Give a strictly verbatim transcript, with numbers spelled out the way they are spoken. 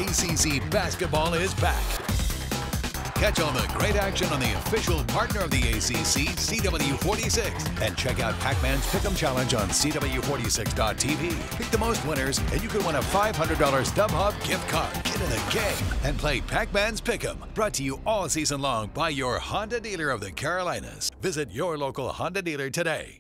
C C basketball is back. Catch all the great action on the official partner of the A C C, C W forty-six. And check out Pac-Man's Pick'em Challenge on C W forty-six dot T V. Pick the most winners, and you can win a five hundred dollar StubHub gift card. Get in the game and play Pac-Man's Pick'em. Brought to you all season long by your Honda dealer of the Carolinas. Visit your local Honda dealer today.